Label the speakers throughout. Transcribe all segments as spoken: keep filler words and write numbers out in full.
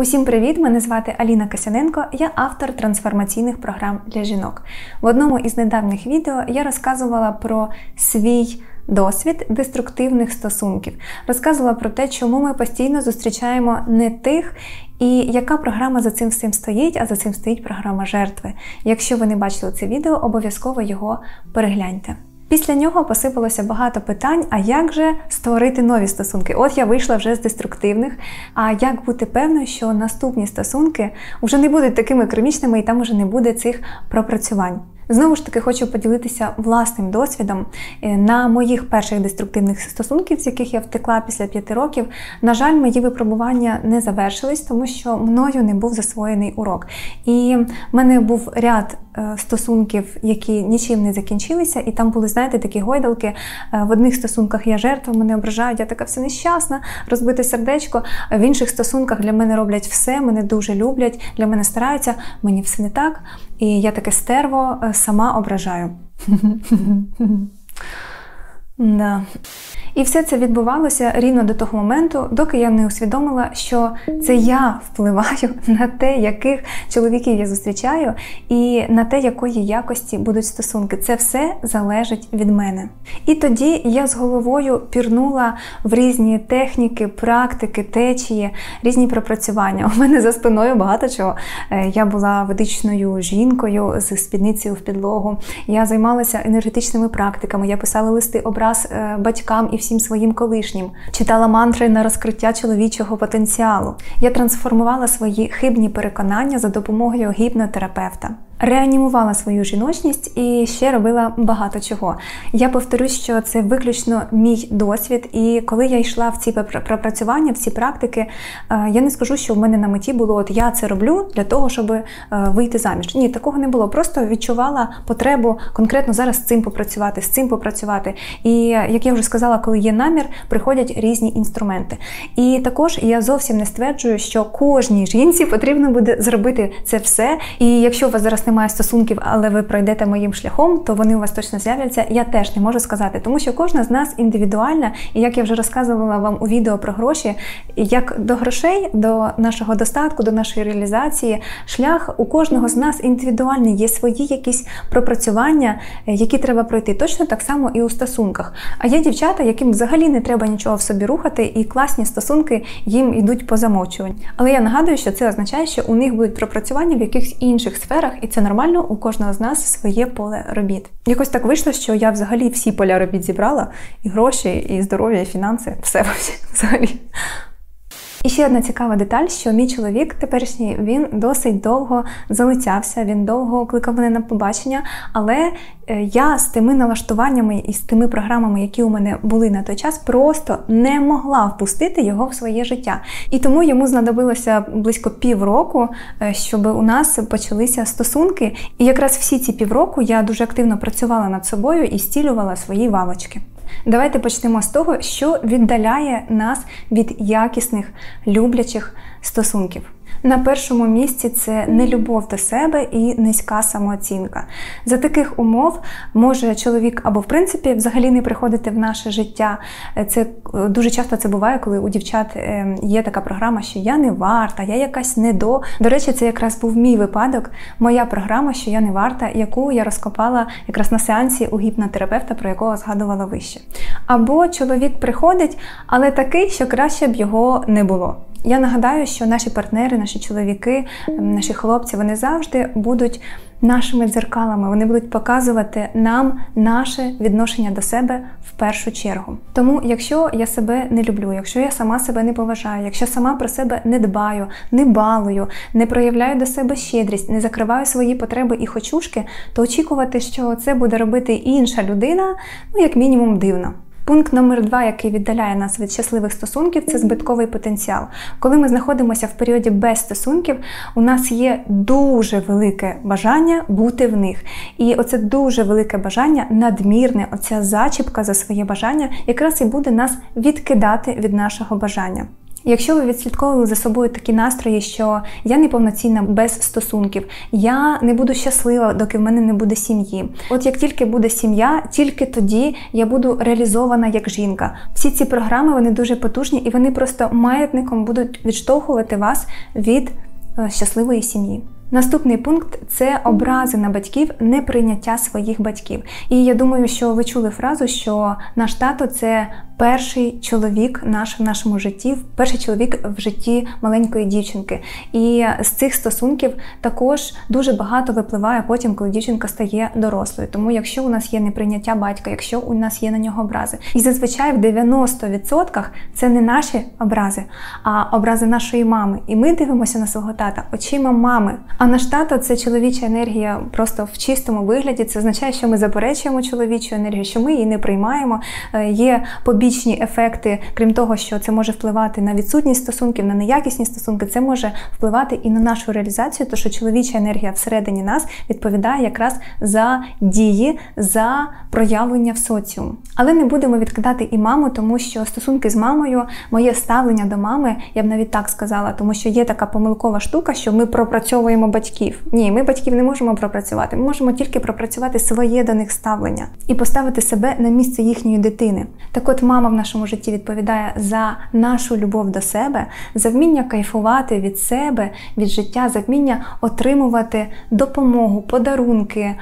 Speaker 1: Усім привіт! Мене звати Аліна Касяненко, я автор трансформаційних програм для жінок. В одному із недавніх відео я розказувала про свій досвід деструктивних стосунків. Розказувала про те, чому ми постійно зустрічаємо не тих, і яка програма за цим всім стоїть, а за цим стоїть програма жертви. Якщо ви не бачили це відео, обов'язково його перегляньте. Після нього посипалося багато питань, а як же створити нові стосунки? От я вийшла вже з деструктивних, а як бути певною, що наступні стосунки вже не будуть такими кармічними і там вже не буде цих пропрацювань? Знову ж таки, хочу поділитися власним досвідом. На моїх перших деструктивних стосунків, з яких я втекла після п'яти років, на жаль, мої випробування не завершились, тому що мною не був засвоєний урок. І в мене був ряд стосунків, які нічим не закінчилися, і там були, знаєте, такі гойдалки. В одних стосунках я жертва, мене ображають, я така вся нещасна, розбите сердечко. В інших стосунках для мене роблять все, мене дуже люблять, для мене стараються, мені все не так. І я таке стерво сама ображаю. Да. І все це відбувалося рівно до того моменту, доки я не усвідомила, що це я впливаю на те, яких чоловіків я зустрічаю, і на те, якої якості будуть стосунки. Це все залежить від мене. І тоді я з головою пірнула в різні техніки, практики, течії, різні пропрацювання. У мене за спиною багато чого. Я була ведичною жінкою з спідницею в підлогу. Я займалася енергетичними практиками, я писала листи образ батькам і всім своїм колишнім. Читала мантри на розкриття чоловічого потенціалу. Я трансформувала свої хибні переконання за допомогою гіпнотерапевта. Реанімувала свою жіночність і ще робила багато чого. Я повторюсь, що це виключно мій досвід, і коли я йшла в ці пропрацювання, в ці практики, я не скажу, що в мене на меті було, от я це роблю для того, щоб вийти заміж. Ні, такого не було. Просто відчувала потребу конкретно зараз з цим попрацювати, з цим попрацювати. І, як я вже сказала, коли є намір, приходять різні інструменти. І також я зовсім не стверджую, що кожній жінці потрібно буде зробити це все. І якщо у вас зараз немає стосунків, але ви пройдете моїм шляхом, то вони у вас точно з'являться. Я теж не можу сказати, тому що кожна з нас індивідуальна, і як я вже розказувала вам у відео про гроші, як до грошей, до нашого достатку, до нашої реалізації, шлях у кожного з нас індивідуальний, є свої якісь пропрацювання, які треба пройти. Точно так само і у стосунках. А є дівчата, яким взагалі не треба нічого в собі рухати, і класні стосунки їм йдуть по замовчуванню. Але я нагадую, що це означає, що у них будуть пропрацювання в якихось інших сферах, і це нормально, у кожного з нас своє поле робіт. Якось так вийшло, що я взагалі всі поля робіт зібрала, і гроші, і здоров'я, і фінанси, все взагалі. І ще одна цікава деталь, що мій чоловік теперішній, він досить довго залицявся, він довго кликав мене на побачення, але я з тими налаштуваннями і з тими програмами, які у мене були на той час, просто не могла впустити його в своє життя. І тому йому знадобилося близько півроку, щоб у нас почалися стосунки. І якраз всі ці півроку я дуже активно працювала над собою і зцілювала свої вавочки. Давайте почнемо з того, що віддаляє нас від якісних, люблячих стосунків. На першому місці це нелюбов до себе і низька самооцінка. За таких умов може чоловік або в принципі взагалі не приходити в наше життя. Це дуже часто це буває, коли у дівчат є така програма, що я не варта, я якась не до. До речі, це якраз був мій випадок, моя програма, що я не варта, яку я розкопала якраз на сеансі у гіпнотерапевта, про якого згадувала вище. Або чоловік приходить, але такий, що краще б його не було. Я нагадаю, що наші партнери, наші чоловіки, наші хлопці, вони завжди будуть нашими дзеркалами, вони будуть показувати нам наше відношення до себе в першу чергу. Тому, якщо я себе не люблю, якщо я сама себе не поважаю, якщо сама про себе не дбаю, не балую, не проявляю до себе щедрість, не закриваю свої потреби і хочушки, то очікувати, що це буде робити інша людина, ну, як мінімум, дивно. Пункт номер два, який віддаляє нас від щасливих стосунків, це збитковий потенціал. Коли ми знаходимося в періоді без стосунків, у нас є дуже велике бажання бути в них. І оце дуже велике бажання, надмірне, оця зачіпка за своє бажання, якраз і буде нас відкидати від нашого бажання. Якщо ви відслідковували за собою такі настрої, що я неповноцінна без стосунків, я не буду щаслива, доки в мене не буде сім'ї. От як тільки буде сім'я, тільки тоді я буду реалізована як жінка. Всі ці програми, вони дуже потужні і вони просто маятником будуть відштовхувати вас від е, щасливої сім'ї. Наступний пункт – це образи на батьків, неприйняття своїх батьків. І я думаю, що ви чули фразу, що наш тато – це перший чоловік наш в нашому житті, перший чоловік в житті маленької дівчинки. І з цих стосунків також дуже багато випливає потім, коли дівчинка стає дорослою. Тому якщо у нас є неприйняття батька, якщо у нас є на нього образи. І зазвичай в дев'яноста відсотках це не наші образи, а образи нашої мами. І ми дивимося на свого тата очима мами. А наш тато – це чоловіча енергія просто в чистому вигляді. Це означає, що ми заперечуємо чоловічу енергію, що ми її не приймаємо. Є побічні ефекти, крім того, що це може впливати на відсутність стосунків, на неякісні стосунки, це може впливати і на нашу реалізацію, тому що чоловіча енергія всередині нас відповідає якраз за дії, за проявлення в соціум. Але не будемо відкидати і маму, тому що стосунки з мамою, моє ставлення до мами, я б навіть так сказала, тому що є така помилкова штука, що ми пропрацьовуємо батьків. Ні, ми батьків не можемо пропрацювати, ми можемо тільки пропрацювати своє до них ставлення і поставити себе на місце їхньої дитини. Так от мама в нашому житті відповідає за нашу любов до себе, за вміння кайфувати від себе, від життя, за вміння отримувати допомогу, подарунки,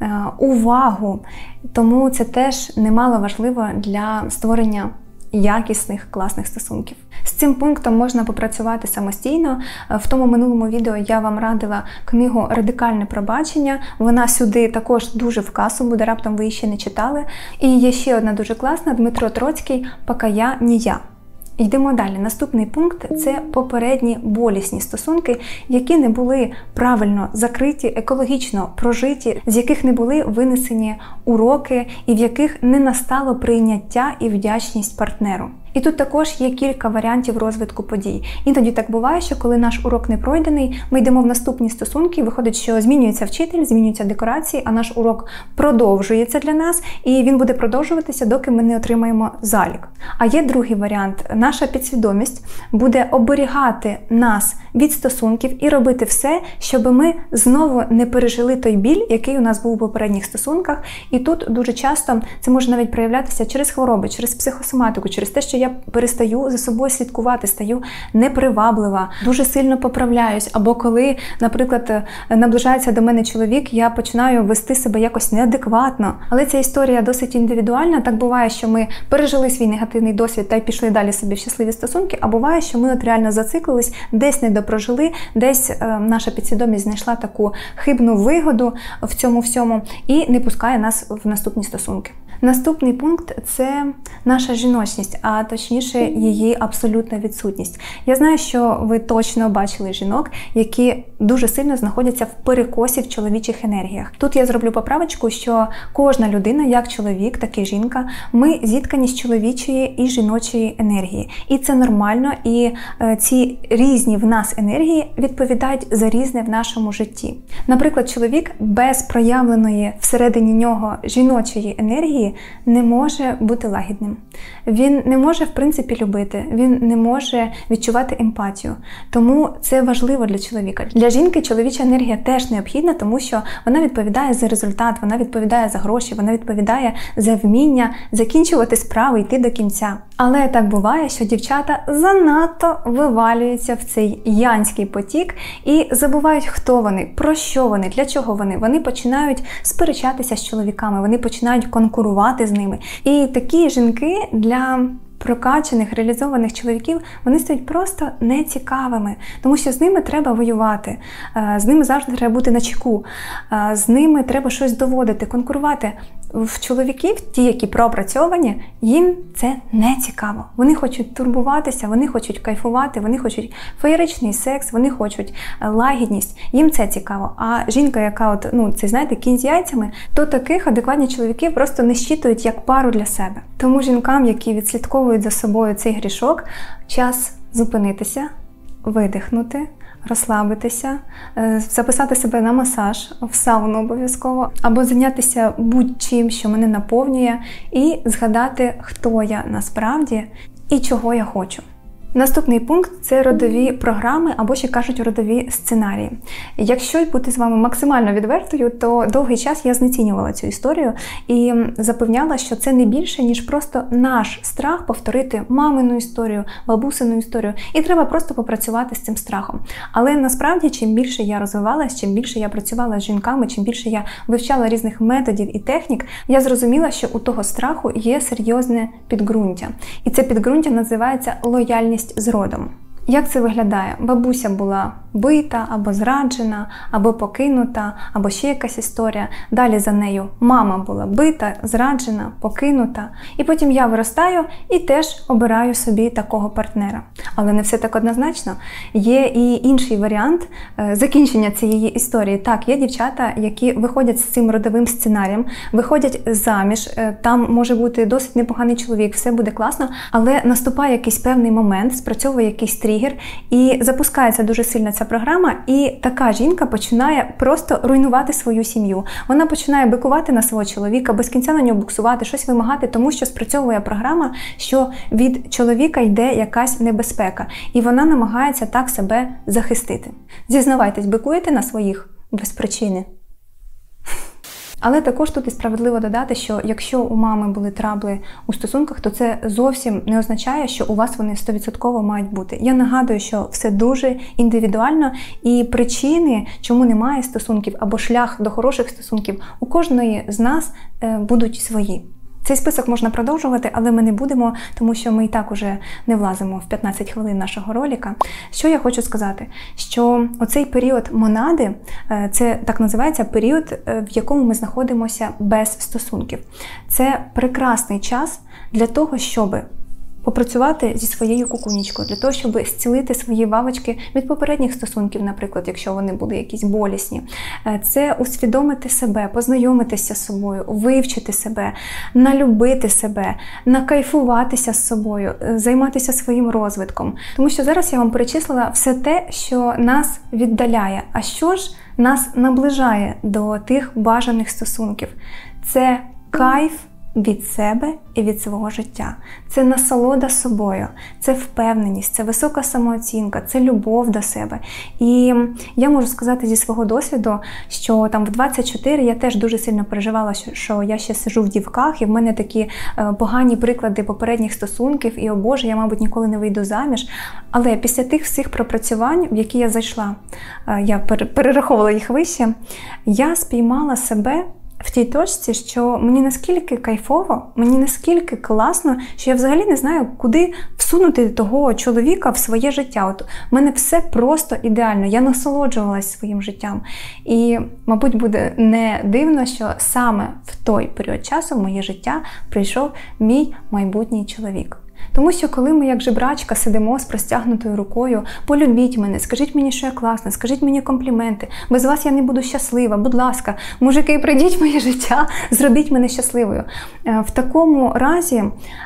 Speaker 1: увагу. Тому це теж немало важливо для створення якісних, класних стосунків. З цим пунктом можна попрацювати самостійно. В тому минулому відео я вам радила книгу «Радикальне пробачення». Вона сюди також дуже в касу буде, раптом ви її ще не читали. І є ще одна дуже класна, Дмитро Троцький «Поки я, не я». Йдемо далі. Наступний пункт – це попередні болісні стосунки, які не були правильно закриті, екологічно прожиті, з яких не були винесені уроки і в яких не настало прийняття і вдячність партнеру. І тут також є кілька варіантів розвитку подій. Іноді так буває, що коли наш урок не пройдений, ми йдемо в наступні стосунки, виходить, що змінюється вчитель, змінюються декорації, а наш урок продовжується для нас, і він буде продовжуватися, доки ми не отримаємо залік. А є другий варіант. Наша підсвідомість буде оберігати нас від стосунків і робити все, щоб ми знову не пережили той біль, який у нас був у попередніх стосунках. І тут дуже часто це може навіть проявлятися через хвороби, через психосоматику, через те, що я перестаю за собою слідкувати, стаю неприваблива, дуже сильно поправляюсь. Або коли, наприклад, наближається до мене чоловік, я починаю вести себе якось неадекватно. Але ця історія досить індивідуальна. Так буває, що ми пережили свій негативний досвід та й пішли далі собі в щасливі стосунки, а буває, що ми от реально зациклились, десь не допрожили, десь е, наша підсвідомість знайшла таку хибну вигоду в цьому всьому і не пускає нас в наступні стосунки. Наступний пункт – це наша жіночність, а точніше її абсолютна відсутність. Я знаю, що ви точно бачили жінок, які дуже сильно знаходяться в перекосі в чоловічих енергіях. Тут я зроблю поправочку, що кожна людина, як чоловік, так і жінка, ми зіткані з чоловічої і жіночої енергії. І це нормально, і е, ці різні в нас енергії відповідають за різне в нашому житті. Наприклад, чоловік без проявленої всередині нього жіночої енергії не може бути лагідним. Він не може, в принципі, любити, він не може відчувати емпатію. Тому це важливо для чоловіка. Для жінки чоловіча енергія теж необхідна, тому що вона відповідає за результат, вона відповідає за гроші, вона відповідає за вміння закінчувати справи, йти до кінця. Але так буває, що дівчата занадто вивалюються в цей янський потік і забувають, хто вони, про що вони, для чого вони. Вони починають сперечатися з чоловіками, вони починають конкурувати з ними. І такі жінки для прокачаних, реалізованих чоловіків, вони стають просто нецікавими, тому що з ними треба воювати, з ними завжди треба бути на чеку, з ними треба щось доводити, конкурувати. В чоловіків, ті, які пропрацьовані, їм це не цікаво. Вони хочуть турбуватися, вони хочуть кайфувати, вони хочуть феєричний секс, вони хочуть лагідність, їм це цікаво. А жінка, яка, от, ну, це, знаєте, кінь з яйцями, то таких адекватні чоловіки просто не щитують як пару для себе. Тому жінкам, які відслідковують за собою цей грішок, час зупинитися, видихнути, розслабитися, записати себе на масаж, в сауну обов'язково, або зайнятися будь-чим, що мене наповнює, і згадати, хто я насправді і чого я хочу. Наступний пункт – це родові програми, або ще кажуть родові сценарії. Якщо бути з вами максимально відвертою, то довгий час я знецінювала цю історію і запевняла, що це не більше, ніж просто наш страх повторити мамину історію, бабусину історію, і треба просто попрацювати з цим страхом. Але насправді, чим більше я розвивалась, чим більше я працювала з жінками, чим більше я вивчала різних методів і технік, я зрозуміла, що у того страху є серйозне підґрунтя. І це підґрунтя називається лояльність з родом. Як це виглядає? Бабуся була бита, або зраджена, або покинута, або ще якась історія. Далі за нею мама була бита, зраджена, покинута. І потім я виростаю і теж обираю собі такого партнера. Але не все так однозначно. Є і інший варіант закінчення цієї історії. Так, є дівчата, які виходять з цим родовим сценарієм, виходять заміж, там може бути досить непоганий чоловік, все буде класно, але наступає якийсь певний момент, спрацьовує якийсь тригер, і запускається дуже сильно ця програма, і така жінка починає просто руйнувати свою сім'ю. Вона починає бикувати на свого чоловіка, без кінця на нього буксувати, щось вимагати, тому що спрацьовує програма, що від чоловіка йде якась небезпека. І вона намагається так себе захистити. Зізнавайтесь, бикуєте на своїх без причини? Але також тут і справедливо додати, що якщо у мами були трабли у стосунках, то це зовсім не означає, що у вас вони сто відсотків мають бути. Я нагадую, що все дуже індивідуально, і причини, чому немає стосунків, або шлях до хороших стосунків, у кожної з нас е, будуть свої. Цей список можна продовжувати, але ми не будемо, тому що ми і так уже не влазимо в п'ятнадцять хвилин нашого ролика. Що я хочу сказати? Що оцей період монади, це так називається період, в якому ми знаходимося без стосунків. Це прекрасний час для того, щоб попрацювати зі своєю кукунічкою, для того, щоб зцілити свої вавочки від попередніх стосунків, наприклад, якщо вони були якісь болісні. Це усвідомити себе, познайомитися з собою, вивчити себе, налюбити себе, накайфуватися з собою, займатися своїм розвитком. Тому що зараз я вам перечислила все те, що нас віддаляє. А що ж нас наближає до тих бажаних стосунків? Це кайф від себе і від свого життя. Це насолода собою, це впевненість, це висока самооцінка, це любов до себе. І я можу сказати зі свого досвіду, що там в двадцять чотири я теж дуже сильно переживала, що я ще сиджу в дівках, і в мене такі погані приклади попередніх стосунків, і, о Боже, я, мабуть, ніколи не вийду заміж. Але після тих всіх пропрацювань, в які я зайшла, я перераховувала їх вище, я спіймала себе в тій точці, що мені наскільки кайфово, мені наскільки класно, що я взагалі не знаю, куди всунути того чоловіка в своє життя. От у мене все просто ідеально, я насолоджувалась своїм життям. І, мабуть, буде не дивно, що саме в той період часу в моє життя прийшов мій майбутній чоловік. Тому що коли ми, як жебрачка, сидимо з простягнутою рукою, полюбіть мене, скажіть мені, що я класна, скажіть мені компліменти, без вас я не буду щаслива, будь ласка, мужики, прийдіть в моє життя, зробіть мене щасливою. В такому разі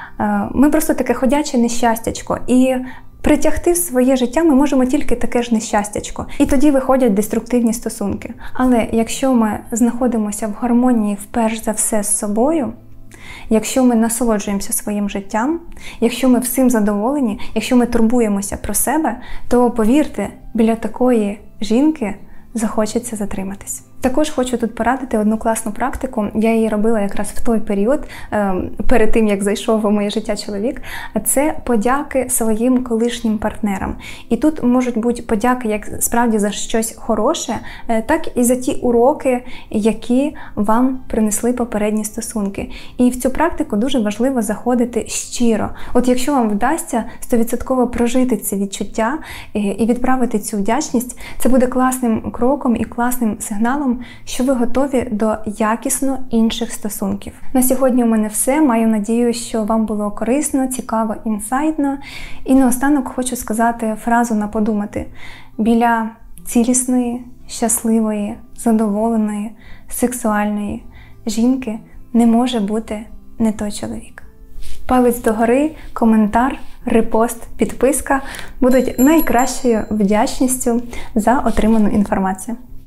Speaker 1: ми просто таке ходяче нещастячко. І притягти в своє життя ми можемо тільки таке ж нещастячко. І тоді виходять деструктивні стосунки. Але якщо ми знаходимося в гармонії, вперш за все, з собою, якщо ми насолоджуємося своїм життям, якщо ми всім задоволені, якщо ми турбуємося про себе, то, повірте, біля такої жінки захочеться затриматись. Також хочу тут порадити одну класну практику. Я її робила якраз в той період, перед тим, як зайшов у моє життя чоловік. Це подяки своїм колишнім партнерам. І тут можуть бути подяки як справді за щось хороше, так і за ті уроки, які вам принесли попередні стосунки. І в цю практику дуже важливо заходити щиро. От якщо вам вдасться сто відсотків прожити це відчуття і відправити цю вдячність, це буде класним кроком і класним сигналом, що ви готові до якісно інших стосунків. На сьогодні у мене все. Маю надію, що вам було корисно, цікаво, інсайтно. І наостанок хочу сказати фразу на подумати. Біля цілісної, щасливої, задоволеної, сексуальної жінки не може бути не той чоловік. Палець догори, коментар, репост, підписка будуть найкращою вдячністю за отриману інформацію.